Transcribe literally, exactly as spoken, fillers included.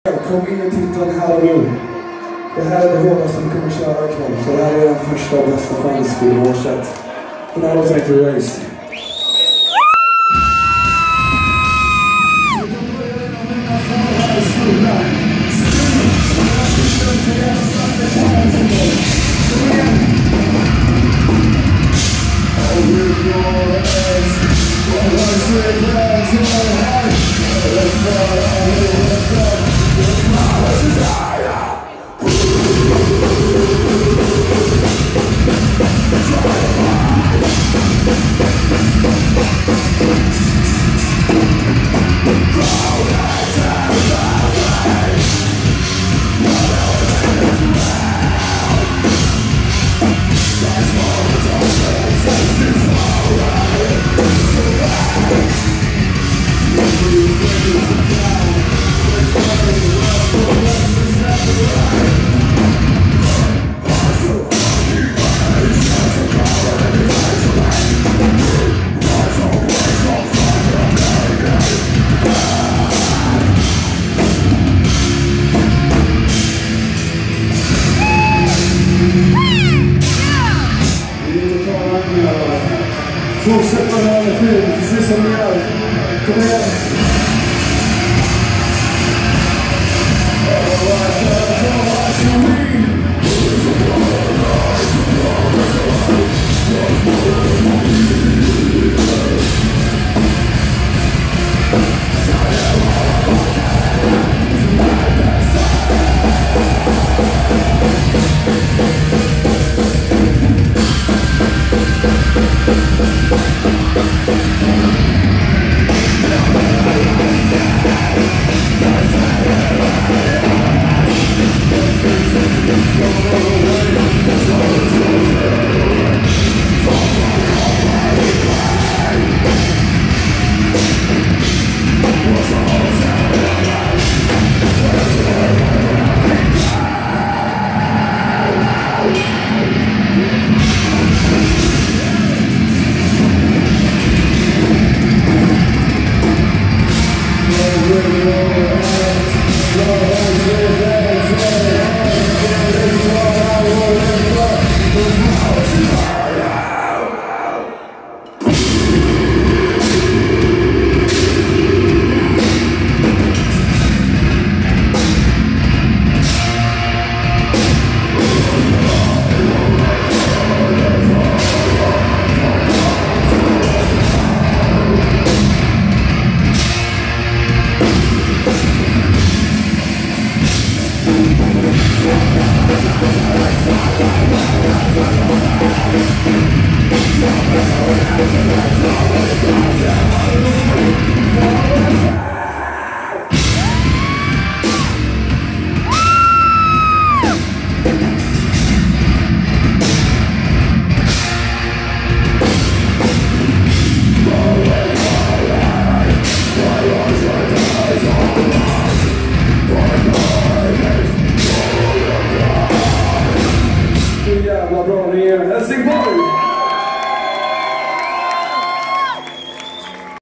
Kom in och titta här och nu. Det här är det hårdaste vi kommer köra ikväll. Så det här är den första och bästa chans för vår sätt. Den här låten heter Race. Fortsätt med den här energin, precis som ni gör. Kom igen! We'll be right back.